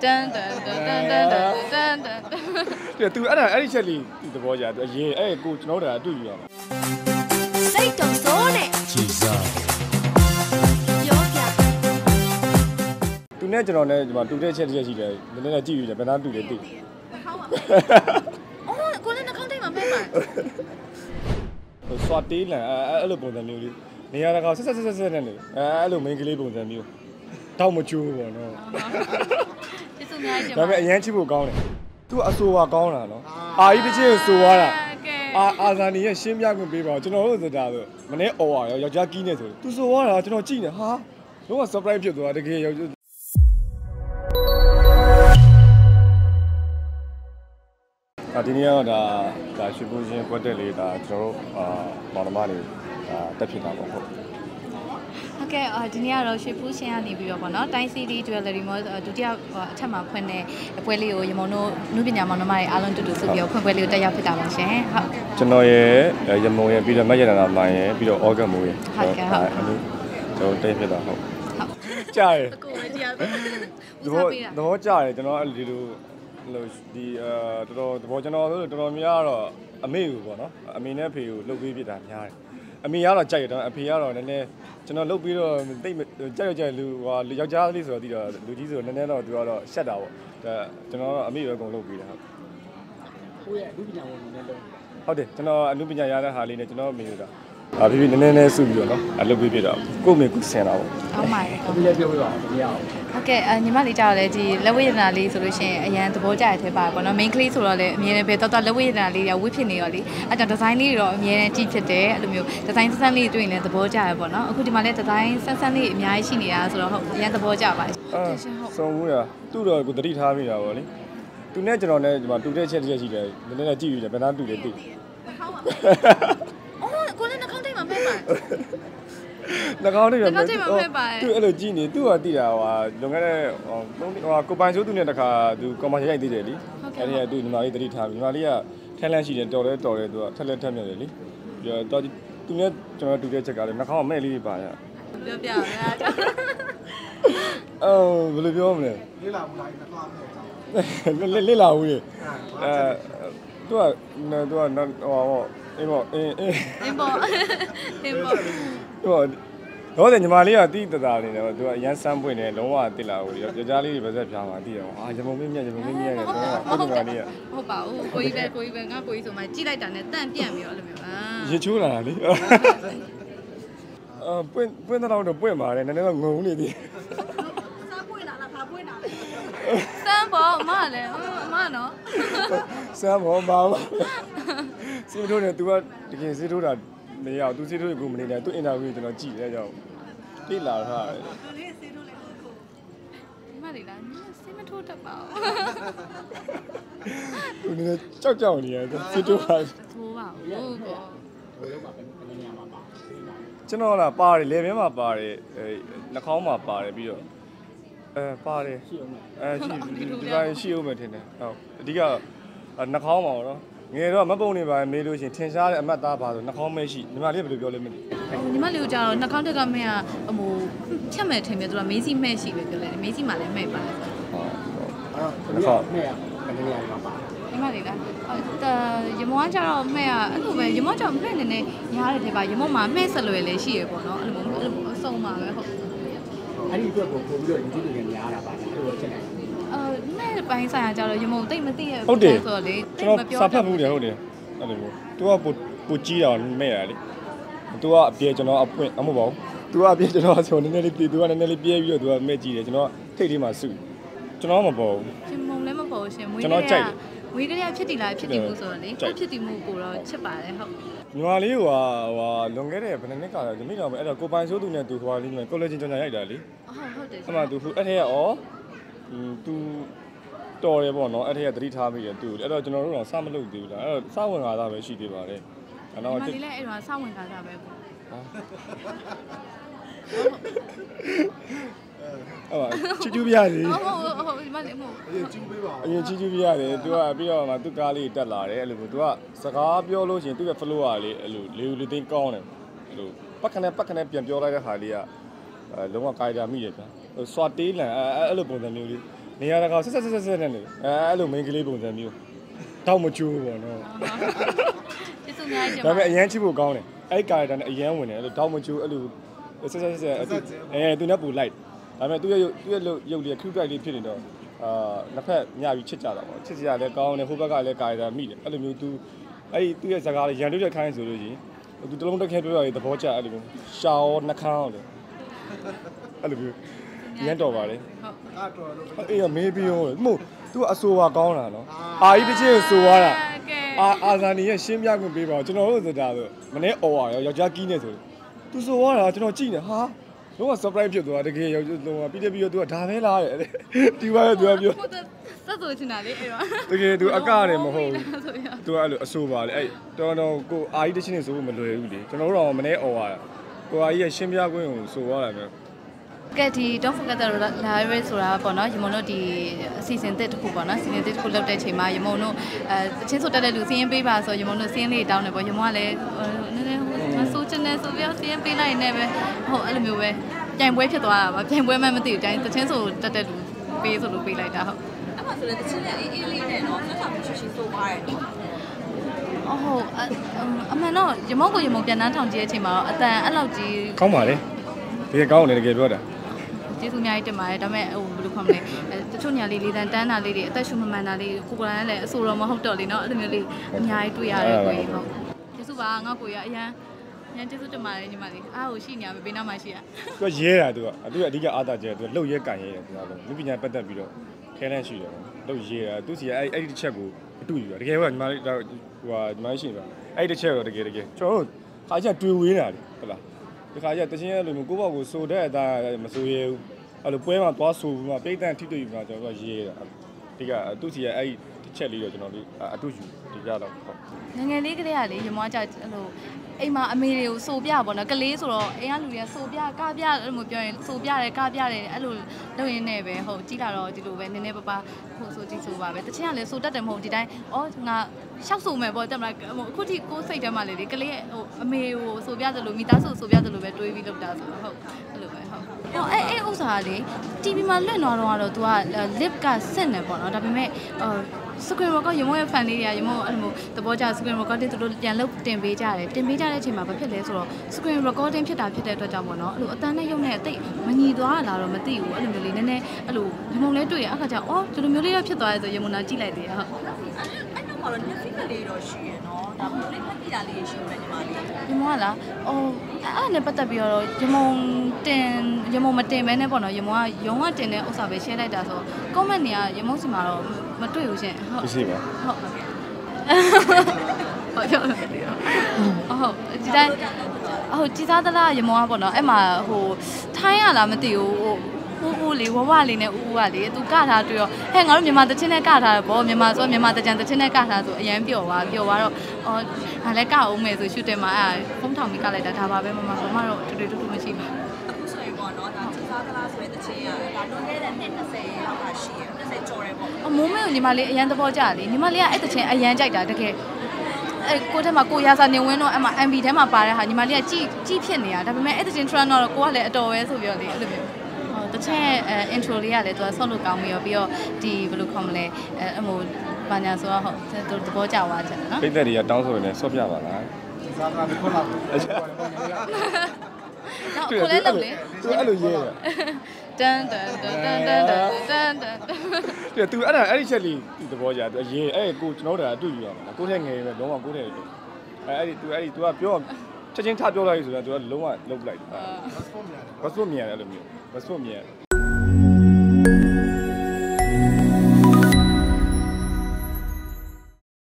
သူအဲ့ဒီချက်လေးဒီသဘောကြာသူရေးအဲ့ကိုကျွန်တော်တို့အတူယူရမှာစိတ်တုံစိုးနဲ့ချီစားပြောပြသူနဲ့ကျွန်တော်နဲ့ဒီမှာတူတဲ့ချက်တစ်ချက်ရှိတယ်နည်းနည်းကြည့်ယူတယ်ဘယ်နှတူလဲသိအော်ကိုလည်းနှာခေါင်းထိပ်မှာမဲ့ပါစွာတေးလန်အဲ့လိုပုံစံမျိုးလေးနေရာတကာဆက်နဲ့နေအဲ့လို main ကလေးပုံစံမျိုးတောက်မချိုးပေါ့နော်ကျေးဇူးများကြီးဒါပေမဲ့အရန်ချစ်ဖို့ကောင်းတယ်သူအဆိုပါကောင်းတာနော်အာကြီးတစ်ချင်းဆိုသွားတာအာဇာနီရဲ့ရှင်းပြခွင့်ပေးပါကျွန်တော်တို့ဆိုတာဆိုမနေ့အော်ရယောက်ျားကြီးနေဆိုသူဆိုသွားတာကျွန်တော်ကြည့်နေဟာလုံးဝ surprise ဖြစ်သွားတကယ်ယောက်ျားဒီနေ့ကတော့ဒါရွှေဘိုးချင်းပွက်တက်လေးဒါကျွန်တော်တို့မောင်နှမတွေတက်ဖြစ်တာပေါ့ဟုတ်ဟုတ်ကဲ့ဒီနေ့ကတော့ရွှေဘိုးချင်းကနေပြီးတော့ပေါ့နော်တိုင်းစီဒီ jewelry mall ဒုတိယအထက်မှာဖွင့်တဲ့ပွဲလေးကိုရမုံတို့နုပညာမောင်နှမတွေအားလုံးတူတူစုပြီးတော့ဖွင့်ပွဲလေးကိုတက်ရောက်ဖြစ်တာပါရှင်ဟုတ်ကျွန်တော်ရဲ့ရမုံရဲ့ပြီးတော့မက်ရတနာမိုင်းရဲ့ပြီးတော့ organ မိုးရဲ့ဟုတ်ကဲ့ဟုတ်ကျွန်တော်တက်ဖြစ်တာဟုတ်ကြားရအကိုပဲတရားသဘောကြားရကျွန်တော်ဒီလိုလို့ဒီတော်တော်ကျွန်တော်တို့တော်တော်များတော့အမေကိုပေါ့နော်အမေနဲ့ဖေကိုလှုပ်ပေးပြတာများတယ်အမေကတော့ကြိုက်တယ်အဖေကတော့နည်းနည်းကျွန်တော်လှုပ်ပြီးတော့တိတ်ကြိုက်လူဟိုယောက်ျားလေးဆိုတော့ဒီတော့လူကြီးဆိုတော့နည်းနည်းတော့သူကတော့ရှက်တာပေါ့ဒါကျွန်တော်တော့အမေပဲအကုန်လှုပ်ပေးတာဟုတ်ရဲ့အမှုပညာဝင်နေလို့ဟုတ်တယ်ကျွန်တော်အမှုပညာရတဲ့ဟာလေးနဲ့ကျွန်တော်အမေတို့ဖြည်းဖြည်းနည်းနည်းစုပြီးတော့နော်အလုပ်ပေးပြတာကို့မေကိုဆင်တာပေါ့ဟုတ်ပါတယ်ဒီလည်းပြောပြပါဦးမရအောင်ဟုတ်ကဲ့ညီမလေးကြောက်လဲဒီလက်ဝဲရတနာလေးဆိုလို့ရှိရင်အရန်သဘောကျရတဲ့ပါပေါ့နော် main ကလေးဆိုတော့လည်းအမြဲတမ်းပဲတော်လက်ဝဲရတနာလေးတွေဝှစ်ဖြစ်နေရောလေအဲ့တော့ဒီဇိုင်းလေးတွေတော့အမြဲတမ်းကြည့်ဖြစ်တယ်အဲ့လိုမျိုးဒီဇိုင်းဆန်းလေးတွေ့ရင်လည်းသဘောကျရပေါ့နော်အခုဒီမှာလည်းဒီဇိုင်းဆန်းလေးအများကြီးရှိနေတာဆိုတော့ဟုတ်အရန်သဘောကျပါဆုံးဘူးရသူ့တော့ကိုတတိထားမိတာပေါ့လေသူနဲ့ကျွန်တော်နဲ့ဒီမှာတူတဲ့ချက်တစ်ချက်ရှိတယ်နည်းနည်းကြည့်ယူတယ်ဘယ်နှတူလဲသိအော်ကိုလည်းနှာခေါင်းထိပ်မှာမဲ့ပါနှာခေါင်းထိပ်မှာမဲ့ပါသူအဲ့လိုကြည့်နေသူကတိတာဟိုလွန်ခဲ့တဲ့ကိုပိုင်ဆိုးသူနဲ့တခါသူကွန်မာရိုက်သေးတယ်လीအဲ့ဒီကသူညီမလေးတတိထားညီမလေးကထက်လန့်ရှိတယ်တော်တယ်သူကထက်လက်ထက်မြတ်တယ်လीပြီးတော့သူနဲ့ကျွန်တော်တူတဲ့ချက်ကလည်းနှာခေါင်းမဲ့လေးပါရပြောပြပါဘယ်လိုပြောမလဲလေးလာဘူးလားနှာခေါင်းမဲ့လေးလာဘူးလေသူကဟိုအေးပေါ့တော့ညီမလေးကတီးတတာနေတယ်သူကအရန်စမ်းပွင့်နေလုံးဝတစ်လာဘူးယောက်ျားလေးတွေပဲဆက်ပြားမှာတည်ရအောင်ရမုံမင်းမြတ်ရဲ့တော့ဟုတ်ပါဘူးကိုကြီးပဲငါကိုကြီးဆိုမှကြိလိုက်တာနဲ့တန့်ပြန့်ပြီးတော့အဲ့လိုမျိုးရေချိုးလာတာလေပွင့်တော့ပွင့်ပါတယ်နည်းနည်းတော့ငုံနေသေးစားပွင့်လာလားဘာပွင့်လာလဲစမ်းပေါ့အမလည်းအမနော်စမ်းပေါ့မအောင်စီထိုးနေ तू ကတကယ်စီထိုးတာမရအောင် तू စီထိုးကိုမနေနဲ့ तू အင်တာဗျူးကျွန်တော်ကြည့်ရဲကြောက်တိလာထားတယ်လေးစီထိုးလိုက်ကိုဒီမလေးလားစီမထိုးတတ်ပါဘူး तू လည်းကြောက်နေရတယ်စီထိုးပါထိုးပါဘူးကိုဘယ်လိုပါဘယ်နေရာမှာပါကျွန်တော်လာပါတယ်လေဘင်းမှာပါတယ်နှာခေါင်းမှာပါတယ်ပြီးတော့ပါတယ်ရှိအောင်ရှိဒီပိုင်းရှိအောင်မယ်ထင်တယ်ဟုတ်အဓိကနှာခေါင်းမှာပေါ့နော်ငယ်တော့မပုံနေပါမေးလို့ရှင်ထင်ရှားတဲ့အမတ်သားပါဆိုနှာခေါင်းမဲရှိညီမလေးဘယ်လိုပြောလဲမသိညီမလေးကိုကြာတော့နှာခေါင်းတက်ကမဲကဟိုဖြတ်မဲ့ထင်တယ်သူကမေးစီမဲ့ရှိပဲပြောလဲမေးစီမှလည်းမဲ့ပါတယ်ဟုတ်အဲ့မဲရဘယ်နေရာမှာပါညီမလေးလားရမုံကကြာတော့မဲ့ကအဲ့လိုပဲရမုံကြောင့်မဲ့နေနေရားတယ်တဲ့ပါရမုံမှာမဲ့ဆက်လွယ်လေးရှိရပေါ့နော်အဲ့လိုအစုံပါပဲဟုတ်အဲ့ဒီအတွက်ကိုပို့ပြီးတော့ယူကြည့်နေများတာပါအဲ့လိုချက်နေမဲ့ပိုင်းဆိုင်ရာကြတော့ရမုံတိတ်မသိရဘူးဆိုတော့လေကျွန်တော်စာဖတ်မှုတယ်ဟုတ်တယ်အဲ့လိုမျိုး तू ကပိုကြီးတာမဲ့ရလေ तू ကအပြေကျွန်တော်အပွင့်အမဟုတ်ပါဘူး तू ကအပြေကျွန်တော်ဆိုနည်းနည်းလေးပြေ तू ကနည်းနည်းလေးပြေးပြီးတော့ तू ကမဲ့ကြီးတယ်ကျွန်တော်ထိတ်လေးမှာစုကျွန်တော်မပေါ်ဘူးရမုံလည်းမပေါ်ရှင်မွေးကျွန်တော်ကြိုက်ဝေးကလေးဖြစ်တည်လာဖြစ်တည်မှုဆိုတော့လေကိုဖြစ်တည်မှုကိုတော့ချစ်ပါတယ်ဟုတ်ညီမလေးကဟိုလွန်ခဲ့တဲ့ဘယ်နှစ်ကလာမိတော်ပဲအဲ့တော့ကိုပိုင်ဆိုးသူနဲ့သူဟိုလေးညီမကိုလေဂျင်ကြောင်ရိုက်တာလေဟုတ်တယ်အဲ့မှာ तू အဲ့ထက်ကतू တော်တယ်ပေါ့နော်အဲ့ထက်ကသတိထားမိတယ် तू အဲ့တော့ကျွန်တော်တို့တော့စမလုပ်သေးဘူးလားအဲ့တော့စဝင်ကားသားပဲရှိသေးပါတယ်အဲ့တော့ဒီလည်းအဲ့တော့စဝင်ကားသားပဲပေါ့ချူချူပြရတယ်ဟုတ်ဒီမလေးမို့အရင်ချူပေးပါအရင်ချူပြရတယ် तू ကပြီးတော့မှသူ့ကားလေးတက်လာတယ်အဲ့လို तू ကစကားပြောလို့ရှိရင်သူ့ရဲ့ flow ကလေအဲ့လိုလေသိန်းကောင်းတယ်အဲ့လိုပတ်ခနဲ့ပြန်ပြောလိုက်တဲ့ဟာလေးကလုံးဝကာယတာမိတယ်ဗျာစွာတေးလန်အဲ့လိုပုံစံမျိုးလေးနေရာတကာဆက်နဲ့လေအဲ့လို main ကလေးပုံစံမျိုးတောက်မကျိုးပေါ့နော်ကျေးဇူးများရှင်ဒါပေမဲ့အရန်ချစ်ဖို့ကောင်းတယ်အဲ့ character နဲ့အရန်ဝင်တယ်အဲ့လိုတောက်မကျိုးအဲ့လိုဆက်သူနဲ့ပူလိုက်ဒါပေမဲ့သူ့ရဲ့ရုပ်လေး cute လေးဖြစ်နေတော့နှစ်ဖက်ညပြီးချစ်ကြတာပေါ့ချစ်စရာလည်းကောင်းတယ်ဟိုဘက်ကလည်း character မိတယ်အဲ့လိုမျိုးသူအဲ့သူ့ရဲ့စကားလေးရန်တွေ့တဲ့ခိုင်းဆိုလို့ရှိရင်သူတလုံးတစ်ခဲပြောရရင်သဘောကျအဲ့လိုမျိုးရှောင်းနှခမ်းလေအဲ့လိုမျိုးရန်တော်ပါလေဟုတ်အေးမေးပြီးရောမို့သူကအဆိုပါကောင်းတာနော်အာကြီးတစ်ချင်းဆိုသွားတာအာဇာနီရဲ့ရှင်းပြခွင့်ပေးပါကျွန်တော်တို့ဆိုတာဆိုမနေ့အော်ရောယောက်ျားကြီးနေဆိုသူဆိုသွားတာကျွန်တော်ကြည့်နေဟာလုံးဝ surprise ဖြစ်သွားတကယ်ရောက်လုံးဝပြီးတယ်ပြီးတော့သူကဒါပဲလားတဲ့ဒီဘာလဲသူကပြောဆက်ဆိုချင်တာလေအဲ့တော့တကယ်သူအကရတယ်မဟုတ်ဘူးသူကအဲ့လိုအဆိုပါလေအဲ့တော်ကိုအာကြီးတစ်ချင်းနေဆိုဖို့မလွယ်ဘူးလေကျွန်တော်တို့တော့မနေ့အော်ရတာကိုအာကြီးရဲ့ရှင်းပြခွင့်ကိုဆိုသွားတာမျိုးကဲဒီ don't forget the library ဆိုတာပေါ့နော်ရမုံတို့ဒီအစီအစဉ်တစ်ခုပေါ့နော်စီစဉ်တစ်ခုလုပ်တဲ့ချိန်မှာရမုံတို့တချင်းဆိုတက်တဲ့လူစီးရင်ပေးပါဆိုရမုံတို့စီးရင်လေးတောင်းတယ်ပေါ့ရမုံကလည်းနည်းနည်းဆိုချင်တယ်ဆိုပြီးစီးရင်ပေးလိုက်နေပဲဟုတ်အဲ့လိုမျိုးပဲပြိုင်ပွဲဖြစ်သွားတာပါပြိုင်ပွဲမှမသိဘူးတိုင်းတချင်းဆိုတက်တဲ့လူပေးဆိုလို့ပေးလိုက်တာဟုတ်အဲ့မှာဆိုလည်းတချင်းနဲ့အေးအေးလေးနဲ့နော်ဆက်ဆောင်ရှိရှိဆိုပါတယ်ဟုတ်အမှန်တော့ရမုံကိုရမုံပြန်နှန်းထောင်ကြည့်တဲ့အချိန်မှာတော့အတန်အဲ့လောက်ကြီးကောင်းပါလေတကယ်ကောင်းတယ်တကယ်ပြောတာကျေးဇူးအများကြီးတင်ပါတယ်ဒါပေမဲ့ဟိုဘယ်လိုခေါ်မလဲတချို့ညာလေးလေးတန်းတာလေးတွေအသက်ရှူမမှန်တာလေးကိုကိုယ်တိုင်လည်းအဆိုတော်မဟုတ်တော့လေနော်အဲ့လိုမျိုးလေးအများကြီးတွေ့ရတယ်ကိုကြီးဟုတ်ကျေးဇူးပါငါကိုရအရန်ကျေးဇူးတင်ပါတယ်ညီမလေးအားကိုရှိနေရမယ်ဘေးနားမှာရှိရသူကရဲတာသူကအဓိကအားသာကျသူကလှုပ်ရဲကန်ရဲတယ်သူကလုံးလူပညာပတ်သက်ပြီးတော့ခဲလန့်ရှိတယ်လှုပ်ရဲတာသူစီအဲ့ဒီတစ်ချက်ကိုအတူယူတာတကယ်ကညီမလေးဟိုညီမလေးရှိနေပါအဲ့ဒီတစ်ချက်တော့တကယ်ကျွန်တော်တို့ခါကျတွေ့ဝေးနေတာလေဟုတ်လားဒီခါကျတချင်းအဲ့လိုမျိုးကိုယ့်ဘောက်ကိုစိုးတဲ့အသားမစိုးရဲဘူးအဲ့လိုပွဲမှာသွားဆိုပြီးမှပိတ်တန်ထိတွေ့ပြီးမှကျွန်တော်တို့ရေးရတာဒီကသူစီရဲ့အဲ့ဒီချက်လေးတော့ကျွန်တော်တို့အတူယူဒီကြတော့ဟုတ်ငယ်လေးကလေးကလေရမွားကြအဲ့လိုအိမ်မှာအမေတွေကိုစိုးပြပေါ့နော်ကလေးဆိုတော့အိမ်ကလူတွေကစိုးပြကားပြအဲ့လိုမျိုးပြောရင်စိုးပြတယ်ကားပြတယ်အဲ့လိုလုပ်ရင်းနဲ့ပဲဟုတ်ကြည့်လာတော့ဒီလိုပဲနည်းနည်းပါဟိုဆိုကြည့်ဆိုပါပဲတချင်ကလည်းစိုးတတ်တယ်မဟုတ်ဒီတိုင်းဩငါရှောက်ဆိုမယ်ပေါ့တက်မလားအခုထိကိုစိတ်ထဲမှာလေကလေးဟိုအမေကိုစိုးပြသလိုမိသားစုစိုးပြသလိုပဲတွေးပြီးလုပ်တာဆိုတော့ဟုတ်အဲ့လိုပဲဟုတ်ဟောအဲ့ဥစ္စာလေ TV မှာလွှင့်တော့တော့ तू က lip ကစစ်နေပေါ့နော်ဒါပေမဲ့screen record ရမုံရဲ့ fan လေးတွေကရမုံအဲ့လိုသဘောကျ screen recording သူတို့ပြန်လုပ်တင်ပေးကြတယ်တင်ပေးကြတဲ့အချိန်မှာဘာဖြစ်လဲဆိုတော့ screen recording ဖြစ်တာဖြစ်တဲ့အတွက်ကြောင့်ပေါ့နော်အဲ့လိုအတန်းနဲ့ရုပ်နဲ့အသိမညီသွားတာတော့မသိဘူးအဲ့လိုမျိုးလေးနည်းနည်းအဲ့လိုရမုံလေးတွေ့ရအခါကျအော်ဒီလိုမျိုးလေးတော့ဖြစ်သွားရဲဆိုရမုံနာကြည့်လိုက်သေးတယ်ဟုတ်အဲ့တော့မှတော့ Netflix လေးတော့ရှိရနော်ဒါပေမဲ့လေးဖတ်ကြည့်တာလေးရှိမယ်ညီမလေးရမုံကလားအော်အဲ့နဲ့ပတ်သက်ပြီးတော့ရမုံမတင်မဲနဲ့ပေါ့နော်ရမုံကရုံးကတင်တဲ့ဥစ္စာပဲ share လိုက်တာဆို comment တွေကရမုံစီမှာတော့မတွေ့ဘူးရှင်ဟုတ်ရှိပါဟုတ်ဟုတ်ပြောတယ်ဟုတ်ဒီတိုင်းဟုတ်ကြည်စားသလားရမောပေါ့နော်အဲ့မှာဟိုထိုင်းရလားမသိဘူးဟိုလေးဝဝလေးနဲ့ဦးကလေသူကထားတွေ့ရောဟဲ့ငါတို့မြန်မာတချင်းနဲ့ကထားတယ်ဗောမြန်မာဆိုမြန်မာတကြံတချင်းနဲ့ကထားဆိုအရန်ပျော်သွားတော့အော်ငါလည်းကအောင်မယ်ဆိုရှူတယ်မှာအဲ့ဖုန်းထောင်ပြီးကလိုက်တာဒါပါပဲမမတော့တူမရှိဘူးအခုဆိုရင်ပေါ့နော်ဒါကြည်စားသလားဆိုတဲ့တချင်းရတယ်ဒါလွန်ခဲ့တဲ့နှစ်20လောက်ကရှိရ20ကျော်တယ်ပေါ့အမိုးမဲကိုညီမလေးအရန်သဘောကျတယ်ညီမလေးကအဲ့တချင်းအရန်ကြိုက်တာတကယ်အဲ့ကိုထဲမှာကိုရာစာနေဝင်းတော့အဲ့မှာ MB ထဲမှာပါတဲ့ဟာညီမလေးကကြည့်ဖြစ်နေတာဒါပေမဲ့အဲ့တချင်း trend တော့ကိုကလည်းအတော်ပဲဆိုပြီးတော့လေအဲ့လိုမျိုးဟိုတချင်း intro လေးကလည်းသူကဆော့လို့ကောင်းပြီးတော့ဒီဘယ်လိုခေါ်မလဲအမို့ဘာညာဆိုတော့ဟုတ်သူသဘောကျသွားတယ်နော်ပိတ်သက်တွေကတောင်းဆိုရင်လည်းဆော့ပြပါလားစားကားပြီးခွန်းလာတော့ကိုလည်းလုပ်လေသူအဲ့လိုရေးတန်တန်တန်တန်တန်တန်တန်သူအဲ့ဒီချက်လေးသူသဘောကျသူရေးအဲ့ကိုကျွန်တော်တို့အတူယူရမှာကိုထဲငယ်ပဲလုံးဝကိုထဲအဲ့ဒီသူကပြောချက်ချင်းထပြောလိုက်ဆိုတော့သူကလုံးဝလုံးလိုက်တာ passport မြန်တယ်အဲ့လိုမျိုး passport မြန်